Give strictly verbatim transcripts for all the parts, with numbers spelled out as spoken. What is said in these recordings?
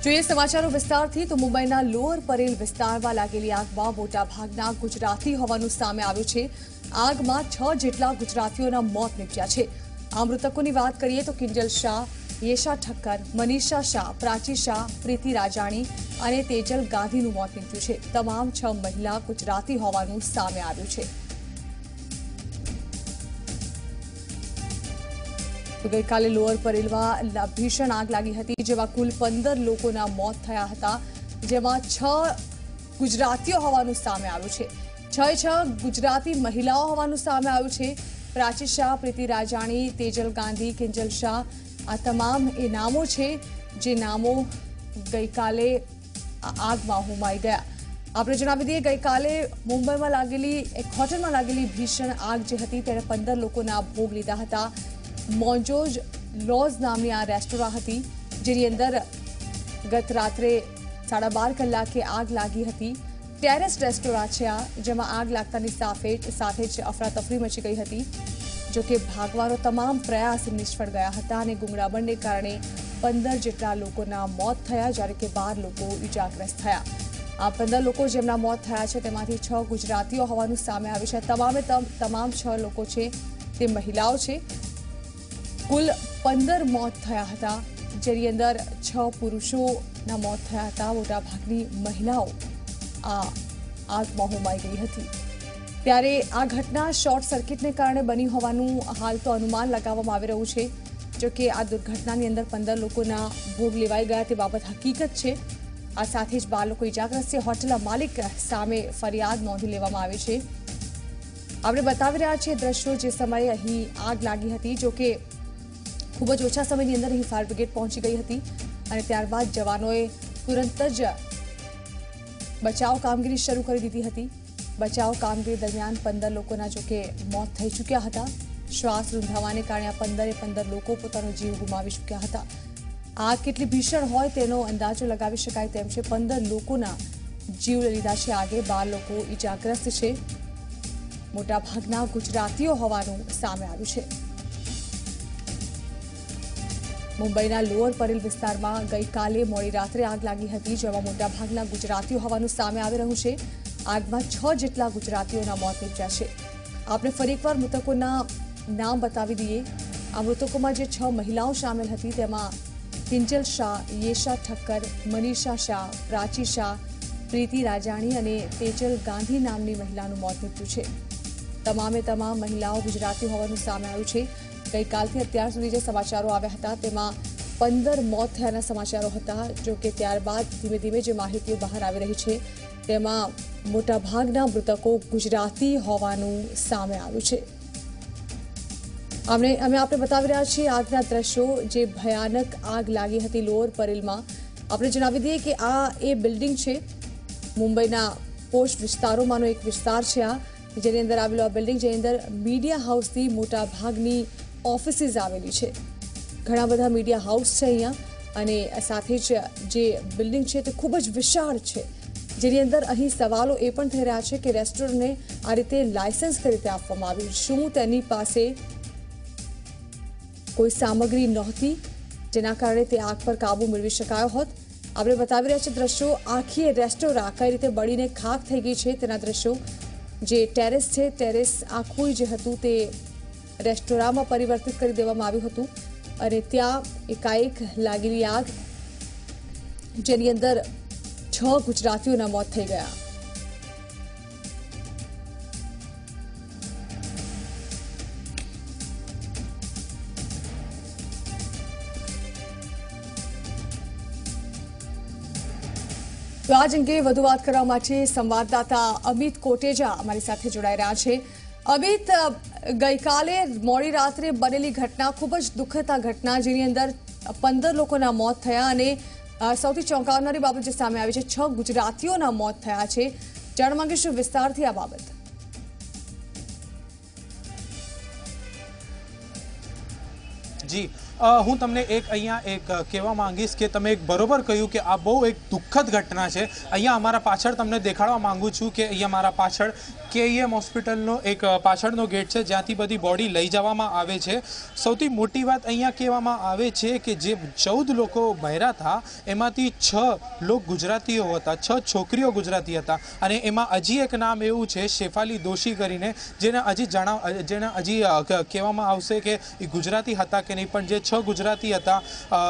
જોઈએ સમાચારો વિસ્તારથી તો મુંબઈના લોઅર પરેલ વિસ્તારમાં લાગેલી આગમાં મોટાભાગના ગુજરાતી હોવાનું સામે આવ્યું છે। આગમાં છ જેટલા ગુજરાતીઓના મોત નીપજ્યા છે। આ મૃતકોની વાત કરીએ તો કિંજલ શાહ, યેશા ઠક્કર, મનીષા શાહ, પ્રાચી શાહ, પ્રીતિ રાજાણી અને તેજલ ગાંધીનું મોત નીપજ્યું છે। તમામ છ મહિલા ગુજરાતી હોવાનું સામે આવ્યું છે। ગઈકાલે લોઅર પરેલમાં ભીષણ આગ લાગી હતી, જેમાં કુલ પંદર લોકોના મોત થયા હતા, જેમાં છ ગુજરાતીઓ હોવાનું સામે આવ્યું છે। છ છ ગુજરાતી મહિલાઓ હોવાનું સામે આવ્યું છે। પ્રાચી શાહ, પ્રીતિ રાજાણી, તેજલ ગાંધી, કિંજલ શાહ આ તમામ એ નામો છે જે નામો ગઈકાલે આગમાં હોમાઈ ગયા। આપણે જણાવી દઈએ ગઈકાલે મુંબઈમાં લાગેલી એક હોટલમાં લાગેલી ભીષણ આગ જે હતી તેણે પંદર લોકોના ભોગ લીધા હતા। મોન્જોજ લોઝ નામની આ રેસ્ટોરાં હતી, જેની અંદર ગત રાત્રે સાડા બાર કલાકે આગ લાગી હતી। ટેરેસ રેસ્ટોરાં છે આ, જેમાં આગ લાગતાની સાથે સાથે જ અફરાતફરી મચી ગઈ હતી। જોકે ભાગવાનો તમામ પ્રયાસ નિષ્ફળ ગયા હતા અને ગુંગળામણને કારણે પંદર જેટલા લોકોના મોત થયા, જ્યારે કે બાર લોકો ઇજાગ્રસ્ત થયા। આ પંદર લોકો જેમના મોત થયા છે તેમાંથી છ ગુજરાતીઓ હોવાનું સામે આવ્યું છે। તમામે તમામ છ લોકો છે તે મહિલાઓ છે। કુલ પંદર મોત થયા હતા, જેની અંદર છ પુરુષોના મોત થયા હતા। મોટાભાગની મહિલાઓ આ આગમાં હોમાઈ ગઈ હતી। ત્યારે આ ઘટના શોર્ટ સર્કિટને કારણે બની હોવાનું હાલ તો અનુમાન લગાવવામાં આવી રહ્યું છે। જોકે આ દુર્ઘટનાની અંદર પંદર લોકોના ભોગ લેવાઈ ગયા તે બાબત હકીકત છે। આ સાથે જ બાર લોકો ઇજાગ્રસ્ત છે। હોટલના માલિક સામે ફરિયાદ નોંધી લેવામાં આવી છે। આપણે બતાવી રહ્યા છીએ દ્રશ્યો જે સમયે અહીં આગ લાગી હતી। જોકે ખૂબ જ ઓછા સમયની અંદર અહીં ફાયર બ્રિગેડ પહોંચી ગઈ હતી અને ત્યારબાદ જવાનોએ તુરંત જ બચાવ કામગીરી શરૂ કરી દીધી હતી। બચાવ કામગીરી દરમિયાન પંદર લોકોના જોકે મોત થઈ ચૂક્યા હતા। શ્વાસ રૂંધાવાને કારણે આ પંદરે પંદર લોકો પોતાનો જીવ ગુમાવી ચૂક્યા હતા। આગ કેટલી ભીષણ હોય તેનો અંદાજો લગાવી શકાય તેમ છે। પંદર લોકોના જીવ લીધા છે આગે, બાર લોકો ઇજાગ્રસ્ત છે। મોટાભાગના ગુજરાતીઓ હોવાનું સામે આવ્યું છે। મુંબઈના લોઅર પરેલ વિસ્તારમાં ગઈકાલે મોડી રાત્રે આગ લાગી હતી, જેમાં મોટાભાગના ગુજરાતીઓ હોવાનું સામે આવી રહ્યું છે। આગમાં છ જેટલા ગુજરાતીઓના મોત નીપજ્યા છે। આપણે ફરી એકવાર મૃતકોના નામ બતાવી દઈએ। આ મૃતકોમાં જે છ મહિલાઓ સામેલ હતી તેમાં કિંજલ શાહ, યેશા ઠક્કર, મનીષા શાહ, પ્રાચી શાહ, પ્રીતિ રાજાણી અને તેજલ ગાંધી નામની મહિલાનું મોત નીપજ્યું છે। તમામે તમામ મહિલાઓ ગુજરાતી હોવાનું સામે આવ્યું છે। ગઈકાલથી અત્યાર સુધી જે સમાચારો આવ્યા હતા તેમાં પંદર મોત થયાના સમાચારો હતા। જો કે ત્યારબાદ ધીમે ધીમે જે માહિતીઓ બહાર આવી રહી છે તેમાં મોટાભાગના મૃતકો ગુજરાતી હોવાનું સામે આવ્યું છે। અમે અમે આપણે બતાવી રહ્યા છીએ આગના દ્રશ્યો, જે ભયાનક આગ લાગી હતી લોઅર પરેલમાં। આપણે જણાવી દઈએ કે આ એ બિલ્ડિંગ છે, મુંબઈના પોશ વિસ્તારોમાંનો એક વિસ્તાર છે આ, જેની અંદર આવેલો આ બિલ્ડિંગ, જેની અંદર મીડિયા હાઉસથી મોટાભાગની ઓફિસીસ આવેલી છે। ઘણા બધા મીડિયા હાઉસ છે અહીંયા અને સાથે જ જે બિલ્ડિંગ છે તે ખૂબ જ વિશાળ છે, જેની અંદર અહીં સવાલો એ પણ થઈ રહ્યા છે કે રેસ્ટોરન્ટને આ રીતે લાયસન્સ કઈ રીતે આપવામાં આવ્યું? શું તેની પાસે કોઈ સામગ્રી નહોતી જેના કારણે તે આગ પર કાબુ મેળવી શકાયો હોત? આપણે બતાવી રહ્યા છીએ દ્રશ્યો, આખી રેસ્ટોરાં કઈ રીતે બળીને ખાખ થઈ ગઈ છે તેના દ્રશ્યો। જે ટેરેસ છે, ટેરેસ આખું જે હતું તે રેસ્ટોરાંમાં પરિવર્તિત કરી દેવામાં આવ્યું હતું અને ત્યાં એકાએક લાગેલી આગ, જેની અંદર છ ગુજરાતીઓના મોત થઈ ગયા। તો આજ અંગે વધુ વાત કરવા માટે સંવાદદાતા અમિત કોટેજા અમારી સાથે જોડાઈ રહ્યા છે। અમિત, ગઈકાલે મોડી રાત્રે બનેલી ઘટના ખૂબ જ દુઃખદ આ ઘટના, જેની અંદર પંદર લોકોના મોત થયા અને સૌથી ચોંકાવનારી બાબત જે સામે આવી છે, છ ગુજરાતીઓના મોત થયા છે। જાણવા માંગીશું વિસ્તારથી આ બાબત। જી હું તમને એક અહીંયા એક કહેવા માંગીશ કે તમે એક બરોબર કહ્યું કે આ બહુ એક દુઃખદ ઘટના છે। અહીંયા અમારા પાછળ તમને દેખાડવા માંગુ છું કે અહીંયા મારા પાછળ કેઈએમ હોસ્પિટલનો એક પાછળનો ગેટ છે જ્યાંથી બધી બોડી લઈ જવામાં આવે છે। સૌથી મોટી વાત અહીંયા કહેવામાં આવે છે કે જે ચૌદ લોકો બહેરા હતા એમાંથી છ લોક ગુજરાતીઓ હતા, છ છોકરીઓ ગુજરાતી હતા અને એમાં હજી એક નામ એવું છે શેફાલી દોશી કરીને જેને હજી જણાવ જેને હજી કહેવામાં આવશે કે એ ગુજરાતી હતા કે નહીં, પણ જે છ ગુજરાતી હતા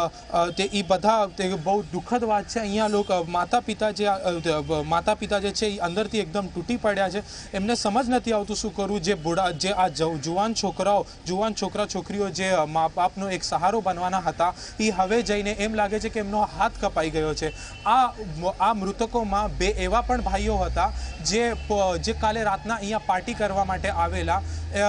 તે એ બધા તે બહુ દુઃખદ વાત છે। અહીંયા લોકો માતા પિતા જે માતા પિતા જે છે એ અંદરથી એકદમ તૂટી પડ્યા છે। એમને સમજ નથી આવતું શું કરવું। જે બુઢા જે આ જુવાન છોકરાઓ જુવાન છોકરા છોકરીઓ જે મા બાપનો એક સહારો બનવાના હતા એ હવે જઈને એમ લાગે છે કે એમનો હાથ કપાઈ ગયો છે। આ આ મૃતકોમાં બે એવા પણ ભાઈઓ હતા જે જે કાલે રાતના અહીંયા પાર્ટી કરવા માટે આવેલા।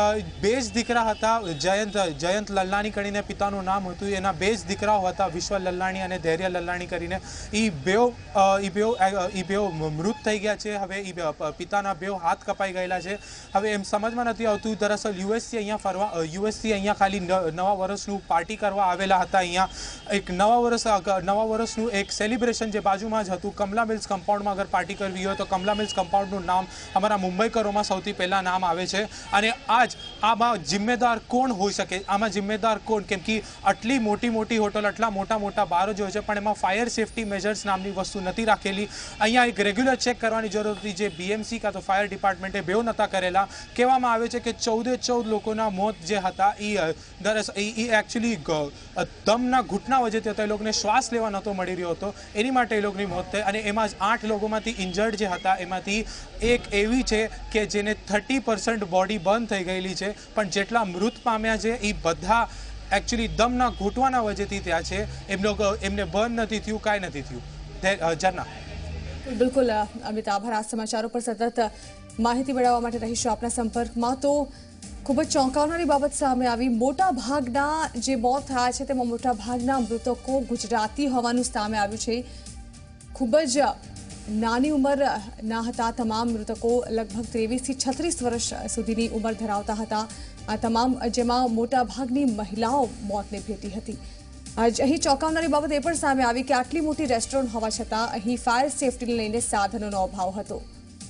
બે જ દીકરા હતા, જયંત જયંત લલ્લાણી કરીને પિતાનું નામ હતું, એના બે જ દીકરાઓ હતા વિશ્વ લલ્લાણી અને ધૈર્ય લલ્લાણી કરીને। એ બેઓ એ બેઓ એ બેઓ મૃત થઈ ગયા છે। હવે એ પિતાના બેઓ હાથ કપાઈ ગયેલા છે। હવે એમ સમજમાં નથી આવતું દરઅસલ યુએસથી અહીંયા ફરવા યુએસથી અહીંયા ખાલી નવા વર્ષનું પાર્ટી કરવા આવેલા હતા। અહીંયા એક નવા વર્ષ નવા વર્ષનું એક સેલિબ્રેશન જે બાજુમાં જ હતું કમલા મિલ્સ કમ્પાઉન્ડમાં અગર પાર્ટી કરવી હોય તો કમલા મિલ્સ કમ્પાઉન્ડનું નામ અમારા મુંબઈકરોમાં સૌથી પહેલાં નામ આવે છે। અને આજ આમાં જિમ્મેદાર કોણ હોઈ શકે? આમાં જિમ્મેદાર કોણ? કેમ કે આટલી મોટી મોટી હોટલ આટલા મોટા મોટા બારો જ હોય છે પણ એમાં ફાયર સેફટી મેજર્સ નામની વસ્તુ નથી રાખેલી। અહીંયા એક રેગ્યુલર ચેક કરવાની જરૂર હતી જે બીએમસી કાં તો ફાયર ડિપાર્ટમેન્ટે બેવ નહોતા કરેલા। કહેવામાં આવે છે કે ચૌદે ચૌદ લોકોના મોત જે હતા એ દરઅસલ એ એકચ્યુઅલી દમના ઘૂંટણા વચ્ચેથી હતા, એ લોકોને શ્વાસ લેવા નહોતો મળી રહ્યો હતો એની માટે એ લોકોની મોત થઈ। અને એમાં જ આઠ લોકોમાંથી ઇન્જર્ડ જે હતા એમાંથી એક એવી છે કે જેને થર્ટી પર્સન્ટ બોડી બંધ થઈ ગયેલી છે, પણ જેટલા મૃત પામ્યા છે એ બધા એકચ્યુઅલી દમના ઘૂંટવાના વજેથી ત્યાં છે। એમ લોકો એમને બંધ નથી થયું, કાંઈ નથી થયું। ઝરના બિલકુલ અમિત, આભાર। આ સમાચારો પર સતત માહિતી મેળવવા માટે રહીશું આપના સંપર્કમાં। તો ખૂબ જ ચોંકાવનારી બાબત સામે આવી। મોટા ભાગના જે મોત થયા છે તેમાં મોટા ભાગના મૃતકો ગુજરાતી હોવાનું સામે આવ્યું છે। ખૂબ જ નાની ઉંમરના હતા તમામ મૃતકો, લગભગ ત્રેવીસથી છત્રીસ વર્ષ સુધીની ઉંમર ધરાવતા હતા આ તમામ, જેમાં મોટા ભાગની મહિલાઓ મોતને ભેટી હતી। અહીં ચોંકાવનારી બાબત એ પણ સામે આવી કે આટલી મોટી રેસ્ટોરન્ટ હોવા છતાં અહીં ફાયર સેફટીને લઈને સાધનોનો અભાવ હતો।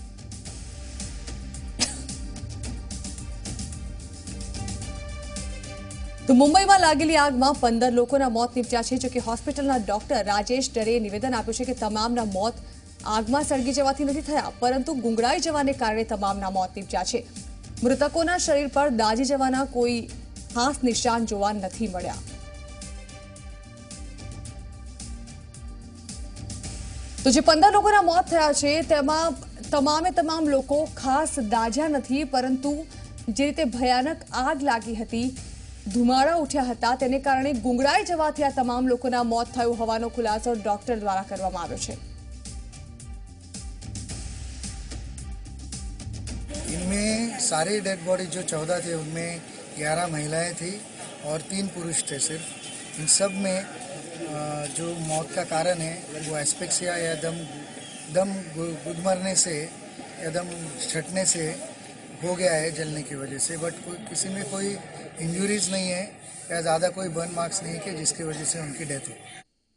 તો મુંબઈમાં લાગેલી આગમાં પંદર લોકોના મોત નીપજ્યા છે। જોકે હોસ્પિટલના ડોક્ટર રાજેશ ડરેએ નિવેદન આપ્યું છે કે તમામના મોત આગમાં સળગી જવાથી નથી થયા પરંતુ ગુંગળાઈ જવાને કારણે તમામના મોત નીપજ્યા છે। મૃતકોના શરીર પર દાઝી જવાના કોઈ ખાસ નિશાન જોવા નથી મળ્યા। તો જે પંદર લોકોના મોત થયા છે તેમાં તમામે તમામ લોકો ખાસ દાઝ્યા નથી, પરંતુ જે રીતે ભયાનક આગ લાગી હતી, ધુમાડા ઉઠ્યા હતા, તેને કારણે ગુંગળાઈ જવાથી આ તમામ લોકોના મોત થયું હોવાનો ખુલાસો ડોક્ટર દ્વારા કરવામાં આવ્યો છે। इनमें सारी डेड बॉडी जो चौदह थे उनमें ग्यारह महिलाएं थी और तीन पुरुष थे सिर्फ। इन सब में जो मौत का कारण है वो एस्पेक्सिया या दम दम गुदमरने से या दम छटने से हो गया है जलने की वजह से, बट कोई किसी में कोई इंजरीज नहीं है या ज़्यादा कोई बर्न मार्क्स नहीं है कि जिसकी वजह से उनकी डेथ हो।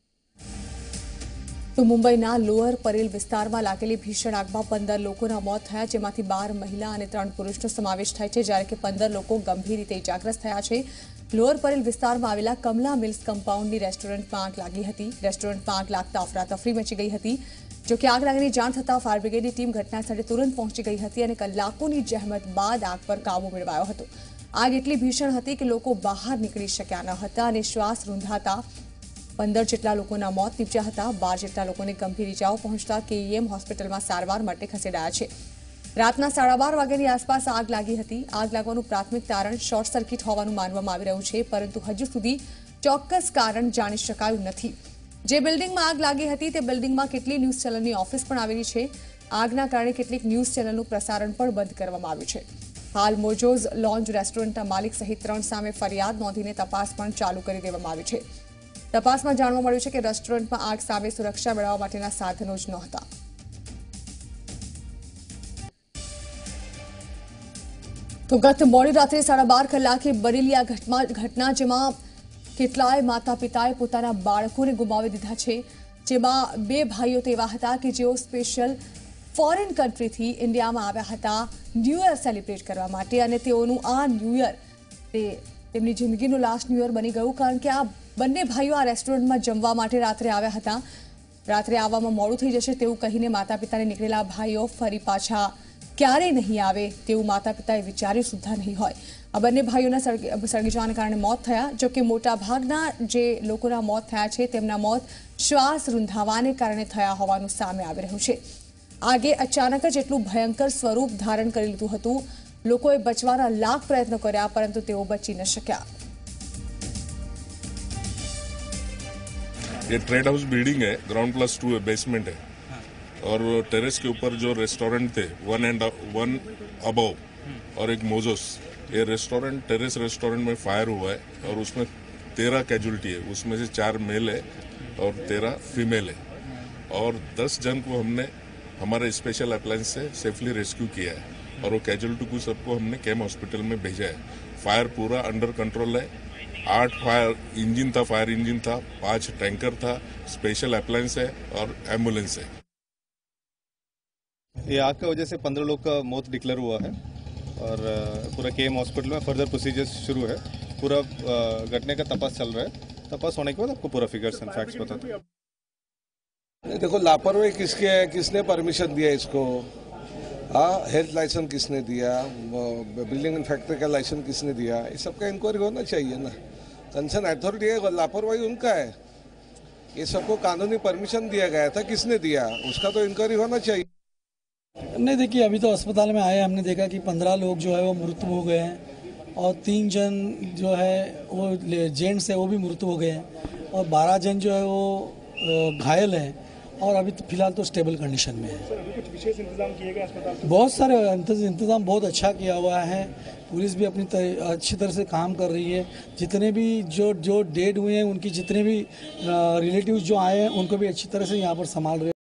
तो मुंबईना लोअर परेल विસ્તારમાં લાગેલી ભીષણ આગમાં પંદર લોકોના મોત થયા, જેમાંથી બાર મહિલા અને ત્રણ પુરુષનો સમાવેશ થાય છે, જ્યારે કે પંદર લોકો ગંભીર રીતે ઇજાગ્રસ્ત થયા છે। લોઅર પરેલ વિસ્તારમાં આવેલા કમલા મિલ્સ કમ્પાઉન્ડની રેસ્ટોરન્ટમાં આગ લાગી હતી। રેસ્ટોરન્ટમાં આગ લાગતા અફરાતફરી મચી ગઈ હતી। જો કે આગ લાગવાની જાણ થતાં ફાયર બ્રિગેડની ટીમ ઘટનાસ્થળે તુરંત પહોંચી ગઈ હતી અને કલાકોની જહેમત બાદ આગ પર કાબુ મેળવાયો હતો। આગ એટલી ભીષણ હતી કે લોકો બહાર નીકળી શક્યા ન હતા અને શ્વાસ રૂંધાતા पंदर જેટલા લોકોના મોત નીપજ્યા હતા। બાર જેટલા લોકોને ગંભીર ઇજાઓ પહોંચતા કેઈએમ હોસ્પિટલમાં સારવાર માટે ખસેડાયા છે। રાતના સાડા બાર વાગ્યાની આસપાસ આગ લાગી હતી। આગ લાગવાનું પ્રાથમિક કારણ શોર્ટ સર્કિટ હોવાનું માનવામાં આવી રહ્યું છે, પરંતુ હજુ સુધી ચોક્કસ કારણ જાણી શકાયું નથી। જે બિલ્ડિંગમાં આગ લાગી હતી તે બિલ્ડિંગમાં કેટલી ન્યૂઝ ચેનલની ઓફિસ પણ આવેલી છે। આગના કારણે કેટલીક ન્યૂઝ ચેનલનું પ્રસારણ પણ બંધ કરવામાં આવ્યું છે। હાલ મોજોઝ લોન્જ રેસ્ટોરન્ટના માલિક સહિત ત્રણ સામે ફરિયાદ નોંધીને તપાસ પણ ચાલુ કરી દેવામાં આવી છે। તપાસમાં જાણવા મળ્યું છે કે રેસ્ટોરન્ટમાં આગ સામે સુરક્ષા મેળવવા માટેના સાધનો જ નહોતા। તો ગત મોડી રાત્રે સાડા બાર કલાકે બનેલી આ ઘટના, જેમાં કેટલાય માતા પિતાએ પોતાના બાળકોને ગુમાવી દીધા છે, જેમાં બે ભાઈઓ તેવા હતા કે જેઓ સ્પેશિયલ ફોરેન કન્ટ્રીથી ઇન્ડિયામાં આવ્યા હતા ન્યૂ યર સેલિબ્રેટ કરવા માટે, અને તેઓનું આ ન્યૂ યર તે તેમની જિંદગીનું લાસ્ટ ન્યૂ યર બની ગયું, કારણ કે આ બંને ભાઈઓ આ રેસ્ટોરન્ટમાં જમવા માટે રાત્રે આવ્યા હતા. રાત્રે આવવામાં મોડું થઈ જશે તેવું કહીને માતા પિતાને નીકળેલા ભાઈઓ ફરી પાછા ક્યારેય નહીં આવે તેવું માતા પિતાએ વિચાર્યું સુદ્धा નહીં હોય. આ બંને ભાઈઓના સળગી જવાને કારણે મોત થયા. જો કે મોટાભાગના જે લોકોના મોત થયા છે તેમના મોત શ્વાસ રૂંધાવાને કારણે થયા હોવાનું સામે આવી રહ્યું છે. આગે અચાનક જ એટલું ભયંકર સ્વરૂપ ધારણ કરી લીધું હતું. લોકોએ બચવાના લાખ પ્રયત્નો કર્યા, પરંતુ તેઓ બચી ન શક્યા. ये ट्रेड हाउस बिल्डिंग है, ग्राउंड प्लस टू है, बेसमेंट है, और टेरेस के ऊपर जो रेस्टोरेंट थे वन एंड वन अबव और एक मोजोस, ये रेस्टोरेंट टेरेस रेस्टोरेंट में फायर हुआ है और उसमें तेरह कैजुअलिटी है, उसमें से चार मेल है और तेरह फीमेल है, और दस जन को हमने हमारे स्पेशल अप्लायंस से सेफली रेस्क्यू किया है, और वो कैजुअलिटी को सबको हमने केम हॉस्पिटल में भेजा है. फायर पूरा अंडर कंट्रोल है. आठ फायर इंजन था, फायर इंजन था, पांच टैंकर था, स्पेशल अप्लायंस है और एम्बुलेंस है. ये आग की वजह से पंद्रह लोग का मौत डिक्लेयर हुआ है और पूरा केएम हॉस्पिटल में फर्दर प्रोसीजर्स शुरू है. पूरा घटने का तपास चल रहा है. तपास होने के बाद आपको पूरा फिगर्स एंड फैक्ट्स बताते हैं. देखो, लापरवाही किसकी है, किसने परमिशन दिया इसको, हाँ, हेल्थ लाइसेंस किसने दिया, बिल्डिंग एंड फैक्ट्री का लाइसेंस किसने दिया, इस सब का इंक्वायरी होना चाहिए ना. कंसर्न अथॉरिटी है, लापरवाही उनका है. ये सबको कानूनी परमिशन दिया गया था, किसने दिया, उसका तो इंक्वायरी होना चाहिए. नहीं, देखिए, अभी तो अस्पताल में आए, हमने देखा कि पंद्रह लोग जो है वो मृत्यु हो गए हैं, और तीन जन जो है वो जेंट्स है वो भी मृत्यु हो गए हैं, और बारह जन जो है वो घायल हैं, और अभी तो फिलहाल तो स्टेबल कंडीशन में है. कुछ विशेष इंतजाम किए गए अस्पताल? बहुत सारे इंतजाम बहुत अच्छा किया हुआ है. पुलिस भी अपनी अच्छी तरह से काम कर रही है. जितने भी जो जो डेड हुए हैं उनकी जितने भी रिलेटिव्स जो आए हैं उनको भी अच्छी तरह से यहाँ पर संभाल रहे हैं.